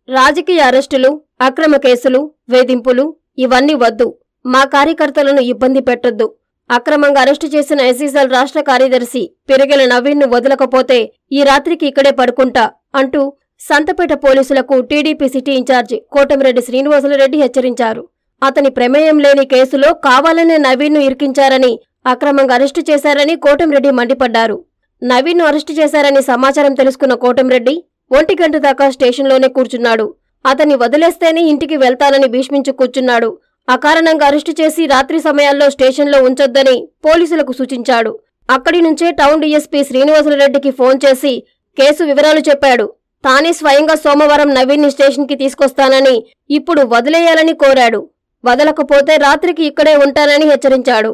రాజకీయ అరెస్టులు, అక్రమ కేసులు, వేధింపులు ఇవన్నీ వద్దు. మా కార్యకర్తలను ఇబ్బంది పెట్టొద్దు. అక్రమంగా అరెస్టు చేసిన ఎస్సీసీఎల్ రాష్ట్ర కార్యదర్శి పిరగెల నవీన్ను వదలకపోతే ఈ రాత్రికి ఇక్కడే పడుకుంటా అంటూ సంతపేట పోలీసులకు TDP city incharge Kotamreddy Srinivasulu Reddy హెచ్చరించారు. అతని ప్రమేయం లేని కేసులో కావాలనే నవీన్ను ఇరికించారని, అక్రమంగా అరెస్టు చేశారని కోటమిరెడ్డి మండిపడ్డారు. నవీన్ను అరెస్టు చేశారని సమాచారం తెలుసుకున్న కోటమిరెడ్డి 1 గంట దాకా స్టేషన్లోనే కూర్చున్నాడు. అతన్ని వదిలేస్తేనే ఇంటికి వెళ్తానని భీష్మించు కూర్చున్నాడు. అకారణంగా అరెస్టు చేసి రాత్రి సమయాల్లో స్టేషన్లో ఉంచొద్దని పోలీసులకు సూచించాడు. అక్కడి నుంచే టౌన్ డీఎస్పీ శ్రీనివాసులురెడ్డికి ఫోన్ చేసి కేసు వివరాలు చెప్పాడు. తానే స్వయంగా సోమవారం నవీన్ని స్టేషన్కి తీసుకొస్తానని, ఇప్పుడు వదిలేయాలని కోరాడు. వదలకపోతే రాత్రికి ఇక్కడే ఉంటానని హెచ్చరించాడు.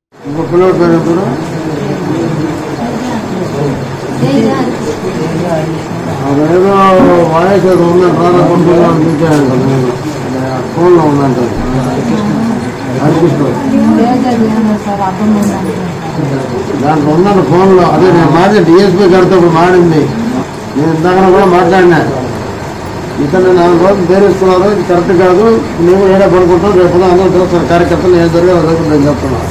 దాంట్లో ఉన్నాను ఫోన్లో. అదే నేను మాది డిఎస్పీ గారితో మాడింది. నేను ఇందాక కూడా మాట్లాడినా. ఇతను 4 రోజులు బేరేస్తున్నారు, ఇది కరెక్ట్ కాదు, మేము ఏడా పడుకుంటాం, రేపు అందరూ తెలుస్తారు కార్యకర్తలు ఏం జరిగే జరుగుతుందని చెప్తున్నాను.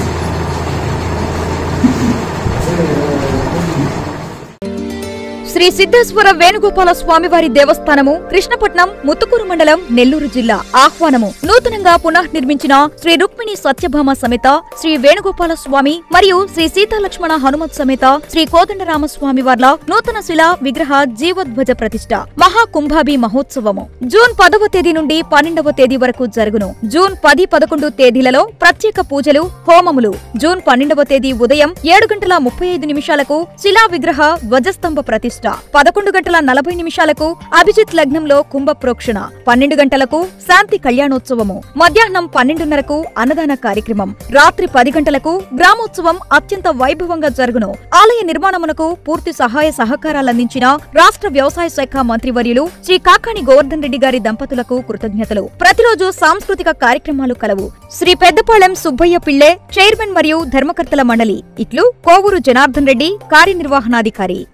శ్రీ సిద్ధేశ్వర వేణుగోపాల స్వామివారి దేవస్థానము, కృష్ణపట్నం, ముత్తుకూరు మండలం, నెల్లూరు జిల్లా ఆహ్వానము. నూతనంగా పునఃనిర్మించిన శ్రీ రుక్మిణి సత్యభామ సమేత శ్రీ వేణుగోపాల స్వామి మరియు శ్రీ సీతాలక్ష్మణ హనుమత్ సమేత శ్రీ కోదండరామస్వామి వార్ల నూతన శిలా విగ్రహ జీవోద్భజ ప్రతిష్ఠ మహాకుంభాభి మహోత్సవము జూన్ 10వ తేదీ నుండి 12వ తేదీ వరకు జరుగును. జూన్ 10, 11 తేదీలలో ప్రత్యేక పూజలు, హోమములు. జూన్ 12వ తేదీ ఉదయం 7:35 శిలా విగ్రహ ధ్వజస్తంభ ప్రతిష్ఠ, 11:40 అభిజిత్ లగ్నంలో కుంభ ప్రోక్షణ, 12 గంటలకు శాంతి కళ్యాణోత్సవము, మధ్యాహ్నం 12:30 అన్నదాన కార్యక్రమం, రాత్రి 10 గంటలకు గ్రామోత్సవం అత్యంత వైభవంగా జరుగును. ఆలయ నిర్మాణమునకు పూర్తి సహాయ సహకారాలందించిన రాష్ట్ర వ్యవసాయ శాఖ మంత్రివర్యులు శ్రీ కాకాణి గోవర్ధన్ రెడ్డి గారి దంపతులకు కృతజ్ఞతలు. ప్రతిరోజు సాంస్కృతిక కార్యక్రమాలు కలవు. శ్రీ పెద్దపాళెం సుబ్బయ్య పిళ్లే చైర్మన్ మరియు ధర్మకర్తల మండలి. ఇట్లు కోవూరు జనార్దన్ రెడ్డి, కార్యనిర్వహణాధికారి.